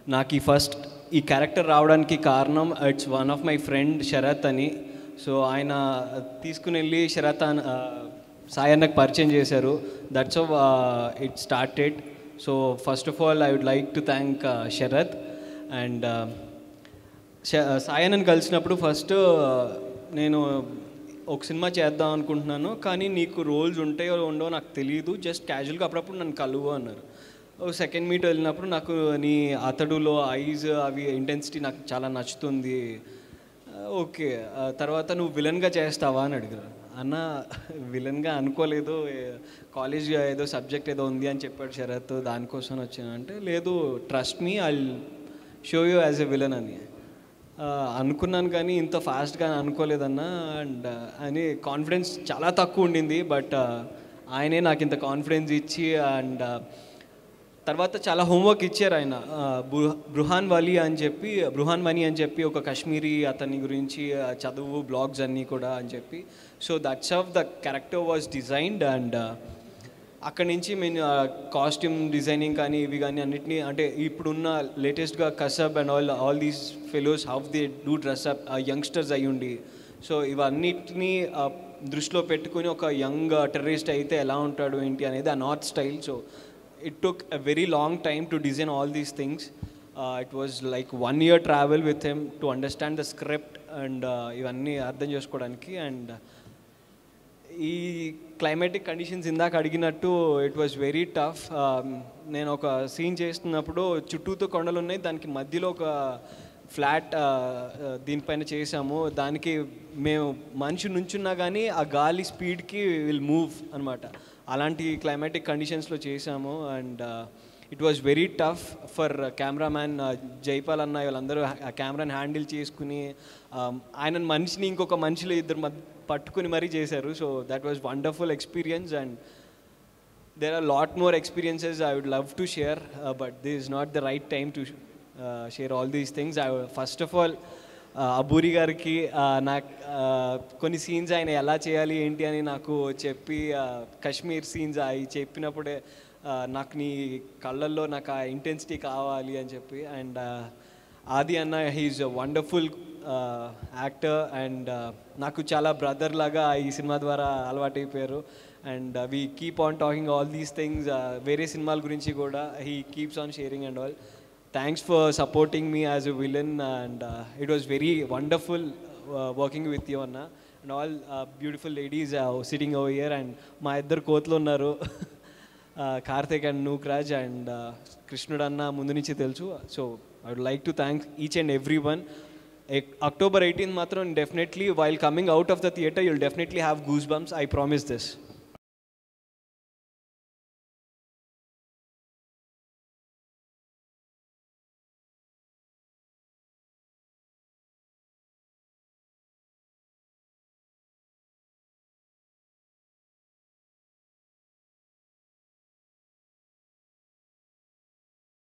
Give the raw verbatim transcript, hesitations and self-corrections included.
నాకు ఈ ఫస్ట్ ఈ క్యారెక్టర్ రావడానికి కారణం it's one of my friend Sarath అని. సో ఆయన తీసుకుని వెళ్ళి శరత్ అన్ సాయి అన్నకు పరిచయం చేశారు. That's how it started. So first of all I would like to thank Sarath. And Sai అన్నని కలిసినప్పుడు ఫస్ట్ నేను ఒక సినిమా చేద్దాం అనుకుంటున్నాను, కానీ నీకు రోల్స్ ఉంటాయో ఉండవో నాకు తెలియదు, జస్ట్ క్యాజువల్గా అప్పుడప్పుడు నన్ను కలువు అన్నారు. సెకండ్ మీట్ వెళ్ళినప్పుడు నాకు నీ అతడులో ఐజ్ అవి ఇంటెన్సిటీ నాకు చాలా నచ్చుతుంది. ఓకే, తర్వాత నువ్వు విలన్గా చేస్తావా అని అడిగారు. అన్న విలన్గా అనుకోలేదు, కాలేజ్ ఏదో సబ్జెక్ట్ ఏదో ఉంది అని చెప్పాడు శరత్, దానికోసం వచ్చాను అంటే లేదు trust me I show you as a villain అని అనుకున్నాను. కానీ ఇంత ఫాస్ట్గా అనుకోలేదన్నా. అండ్ అని కాన్ఫిడెన్స్ చాలా తక్కువ ఉండింది, బట్ ఆయనే నాకు ఇంత కాన్ఫిడెన్స్ ఇచ్చి అండ్ తర్వాత చాలా హోంవర్క్ ఇచ్చారు ఆయన. బృహాన్ వలీ అని చెప్పి బృహాన్ వనీ అని చెప్పి ఒక కాశ్మీరీ అతని గురించి చదువు బ్లాగ్స్ అన్నీ కూడా అని చెప్పి. So that's of the character was designed. And అక్కడి నుంచి మేము కాస్ట్యూమ్ డిజైనింగ్ కానీ ఇవి కానీ అన్నిటినీ అంటే ఇప్పుడున్న లేటెస్ట్గా Kasab and all all these fellows how they do dress up youngsters అయ్యుండి. సో ఇవన్నిటినీ దృష్టిలో పెట్టుకుని ఒక యంగ్ టెర్రరిస్ట్ అయితే ఎలా ఉంటాడు ఏంటి అనేది ఆ north style. So it took a very long time to design all these things. Uh, it was like one year travel with him to understand the script and ivanni ardham chesukodaniki. And ee climatic conditions indaaka adiginattu it was very tough. nenu oka scene chestunnappudu chuttooto kondalu unnai, daniki madhyalo oka flat దీనిపైన చేసాము. దానికి మేము మనిషి నుంచున్నా కానీ ఆ గాలి స్పీడ్కి will move అనమాట. అలాంటి క్లైమాటిక్ కండిషన్స్లో చేసాము. And it was very tough for cameraman Jaipal అన్న వీళ్ళందరూ ఆ కెమెరాని హ్యాండిల్ చేసుకుని ఆయన మనిషిని ఇంకొక మనిషిలో ఇద్దరు మధ్య పట్టుకుని మరీ చేశారు. So that was wonderful experience. And there are lot more experiences I would love to share, but this is not the right time to share all these things. I first of all Aburi గారికి నాకు కొన్ని scenes ఆయన ఎలా చేయాలి ఏంటి అని నాకు చెప్పి కాశ్మీర్ సీన్స్ అవి చెప్పినప్పుడే నాకు నీ కళ్ళల్లో నాకు ఆ ఇంటెన్సిటీ కావాలి అని చెప్పి. అండ్ ఆది అన్న హీఈస్ వండర్ఫుల్ యాక్టర్ అండ్ నాకు చాలా బ్రదర్ లాగా ఈ సినిమా ద్వారా అలవాటైపోయారు. And we keep on talking all these things, వేరే సినిమాల గురించి కూడా he keeps on sharing and all. Thanks for supporting me as a villain, and uh, it was very wonderful uh, working with you, Anna, and all uh, beautiful ladies uh, sitting over here. And my idhar kotlu unnaru, Karthik and Nukraj and uh, Krishnud Anna mundu nunchi telusu. So I would like to thank each and everyone. October eighteenth matram definitely while coming out of the theatre you'll definitely have goosebumps. I promise this.